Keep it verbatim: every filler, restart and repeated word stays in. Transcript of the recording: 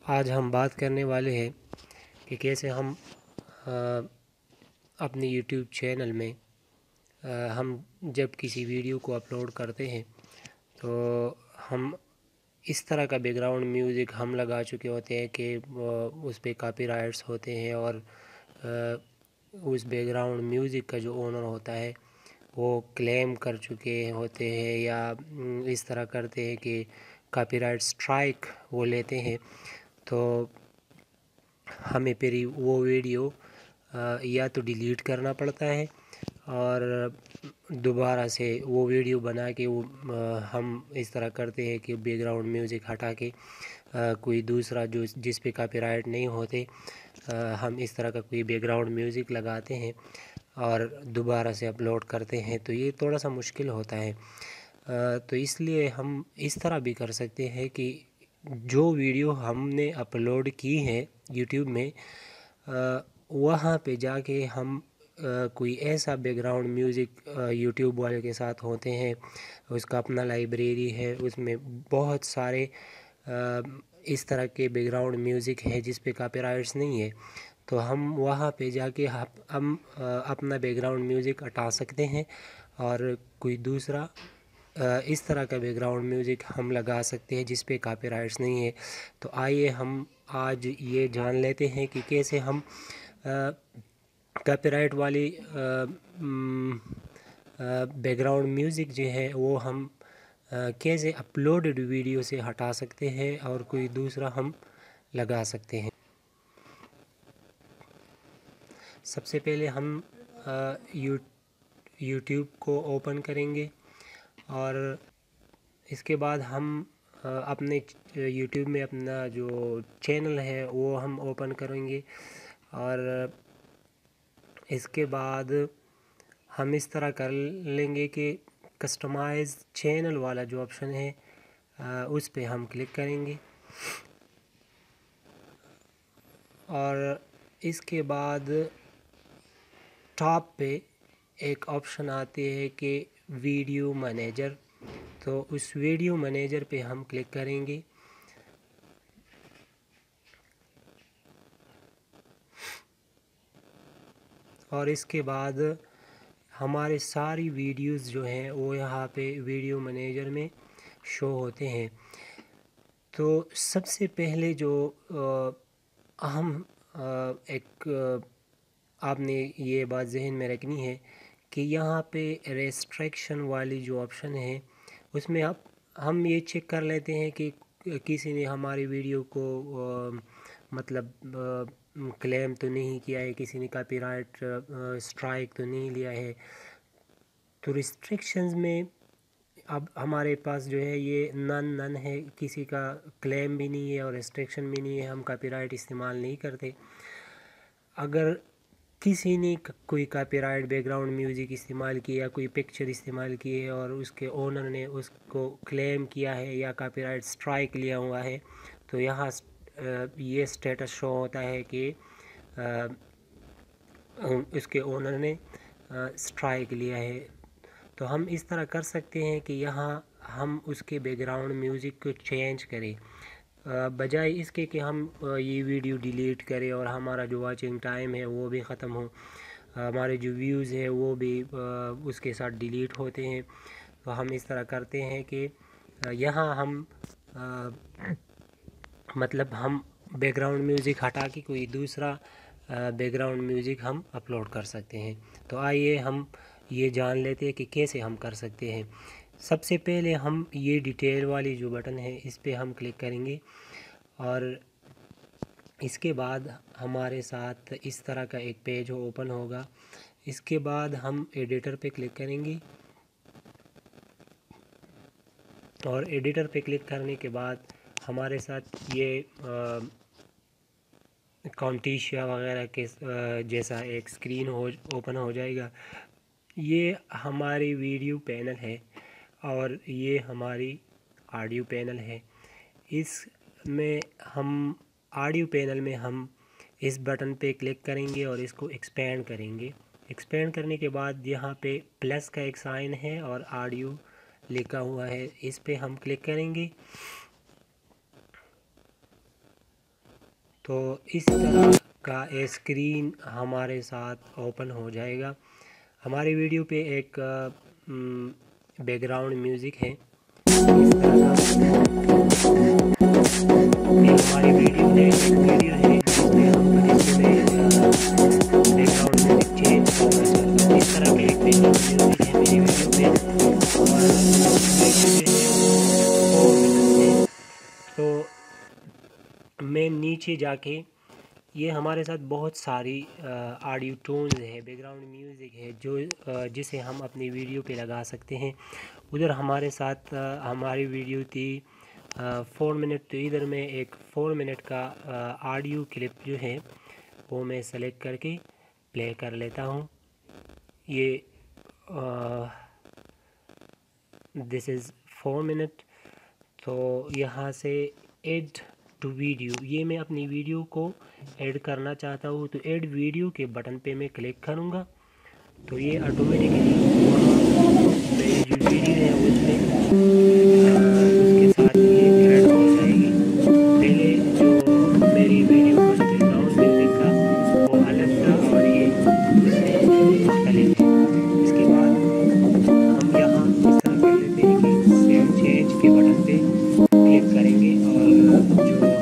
आज हम बात करने वाले हैं कि कैसे हम अ, अपने यूट्यूब चैनल में अ, हम जब किसी वीडियो को अपलोड करते हैं तो हम इस तरह का बैकग्राउंड म्यूज़िक हम लगा चुके होते हैं कि अ, उस पे कॉपीराइट्स होते हैं और अ, उस बैकग्राउंड म्यूज़िक का जो ओनर होता है वो क्लेम कर चुके होते हैं या अम, इस तरह करते हैं कि कॉपीराइट स्ट्राइक वो लेते हैं। तो हमें फिर वो वीडियो अ, या तो डिलीट करना पड़ता है और दोबारा से वो वीडियो बना के वो अ, हम इस तरह करते हैं कि बैकग्राउंड म्यूज़िक हटा के अ, कोई दूसरा जो जिस पे कॉपीराइट नहीं होते अ, हम इस तरह का कोई बैकग्राउंड म्यूज़िक लगाते हैं और दोबारा से अपलोड करते हैं। तो ये थोड़ा सा मुश्किल होता है। अ, तो इसलिए हम इस तरह भी कर सकते हैं कि जो वीडियो हमने अपलोड की है यूट्यूब में अ, वहाँ पे जाके हम अ, कोई ऐसा बैकग्राउंड म्यूज़िक यूट्यूब वाले के साथ होते हैं, उसका अपना लाइब्रेरी है, उसमें बहुत सारे अ, इस तरह के बैकग्राउंड म्यूज़िक है जिस पे कॉपीराइट्स नहीं है। तो हम वहाँ पे जाके हम हम अ, अपना बैकग्राउंड म्यूज़िक हटा सकते हैं और कोई दूसरा अ, इस तरह का बैकग्राउंड म्यूज़िक हम लगा सकते हैं जिस पे कॉपीराइट्स नहीं है। तो आइए हम आज ये जान लेते हैं कि कैसे हम कॉपीराइट वाली बैकग्राउंड म्यूज़िक जो है वो हम अ, कैसे अपलोडेड वीडियो से हटा सकते हैं और कोई दूसरा हम लगा सकते हैं। सबसे पहले हम अ, यू यूट्यूब को ओपन करेंगे और इसके बाद हम अ, अपने यूट्यूब में अपना जो चैनल है वो हम ओपन करेंगे और इसके बाद हम इस तरह कर लेंगे कि कस्टमाइज़ चैनल वाला जो ऑप्शन है अ, उस पे हम क्लिक करेंगे और इसके बाद टॉप पे एक ऑप्शन आते है कि वीडियो मैनेजर। तो उस वीडियो मैनेजर पे हम क्लिक करेंगे और इसके बाद हमारे सारी वीडियोस जो हैं वो यहाँ पे वीडियो मैनेजर में शो होते हैं। तो सबसे पहले जो अहम एक अ, आपने ये बात जहन में रखनी है कि यहाँ पे रेस्ट्रिक्शन वाली जो ऑप्शन है उसमें आप हम ये चेक कर लेते हैं कि किसी ने हमारी वीडियो को अ, मतलब क्लेम तो नहीं किया है, किसी ने कॉपीराइट स्ट्राइक तो नहीं लिया है। तो रिस्ट्रिक्शंस में अब हमारे पास जो है ये नन नन है, किसी का क्लेम भी नहीं है और रिस्ट्रिक्शन भी नहीं है, हम कॉपीराइट इस्तेमाल नहीं करते। अगर किसी ने कोई कॉपीराइट बैकग्राउंड म्यूज़िक इस्तेमाल किया, कोई पिक्चर इस्तेमाल की है और उसके ओनर ने उसको क्लेम किया है या कॉपीराइट स्ट्राइक लिया हुआ है, तो यहाँ ये स्टेटस शो होता है कि उसके ओनर ने स्ट्राइक लिया है। तो हम इस तरह कर सकते हैं कि यहाँ हम उसके बैकग्राउंड म्यूज़िक को चेंज करें, बजाय इसके कि हम ये वीडियो डिलीट करें और हमारा जो वाचिंग टाइम है वो भी ख़त्म हो, हमारे जो व्यूज़ है वो भी उसके साथ डिलीट होते हैं। तो हम इस तरह करते हैं कि यहाँ हम मतलब हम बैकग्राउंड म्यूज़िक हटा के कोई दूसरा बैकग्राउंड म्यूज़िक हम अपलोड कर सकते हैं। तो आइए हम ये जान लेते हैं कि कैसे हम कर सकते हैं। सबसे पहले हम ये डिटेल वाली जो बटन है इस पे हम क्लिक करेंगे और इसके बाद हमारे साथ इस तरह का एक पेज ओपन होगा। इसके बाद हम एडिटर पे क्लिक करेंगे और एडिटर पे क्लिक करने के बाद हमारे साथ ये कॉन्टिशिया वगैरह के जैसा एक स्क्रीन हो ओपन हो जाएगा। ये हमारी वीडियो पैनल है और ये हमारी ऑडियो पैनल है। इसमें हम ऑडियो पैनल में हम इस बटन पे क्लिक करेंगे और इसको एक्सपेंड करेंगे। एक्सपेंड करने के बाद यहाँ पे प्लस का एक साइन है और ऑडियो लिखा हुआ है, इस पे हम क्लिक करेंगे तो इस तरह का एक स्क्रीन हमारे साथ ओपन हो जाएगा। हमारी वीडियो पे एक बैकग्राउंड म्यूज़िक है। इस तरह का ये हमारी वीडियो है, एक वीडियो है जिसमें हम जिसमें बैकग्राउंड म्यूज़िक चेंज करना चाहते हैं। इस तरह का एक बैकग्राउंड म्यूज़िक है मेरी वीडियो पे और फोर मिनट में। तो मैं नीचे जाके ये हमारे साथ बहुत सारी ऑडियो टोन्स है, बैकग्राउंड म्यूज़िक है जो आ, जिसे हम अपनी वीडियो पे लगा सकते हैं। उधर हमारे साथ आ, हमारी वीडियो थी फोर मिनट, तो इधर मैं एक फोर मिनट का ऑडियो क्लिप जो है वो मैं सेलेक्ट करके प्ले कर लेता हूँ। ये दिस इज़ फोर मिनट। तो यहाँ से ऐड टू वीडियो, ये मैं अपनी वीडियो को ऐड करना चाहता हूँ, तो ऐड वीडियो के बटन पे मैं क्लिक करूँगा तो ये ऑटोमेटिकली मेरी जो वीडियो है उसमें उसके साथ ये ऐड हो जाएगी। पहले जो मेरी वीडियो का जो बैकग्राउंड म्यूज़िक था वो अलग था और ये उससे मुख्तलिफ है। इसके बाद हम यहाँ इस तरह कर लेते हैं कि सेव चेंज के बटन पे क्लिक करेंगे और जो